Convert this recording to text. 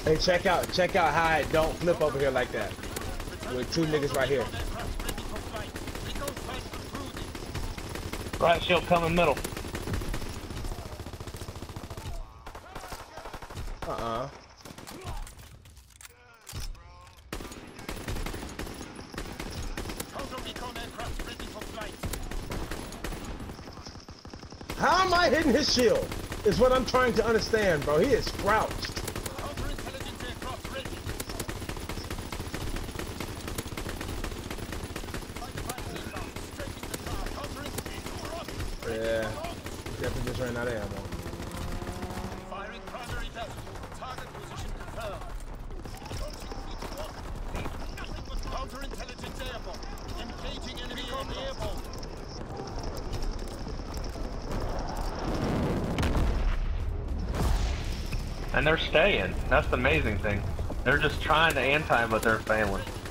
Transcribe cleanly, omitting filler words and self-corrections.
Hey, check out how it don't flip over here like that. With two niggas right here. Right shield coming middle. How am I hitting his shield? Is what I'm trying to understand, bro. He is crouched. Yeah, definitely just ran out of ammo. Firing primary belt. Target position confirmed. Counterintelligence airborne. Engaging enemy airborne. And they're staying. That's the amazing thing. They're just trying to anti, but they're failing.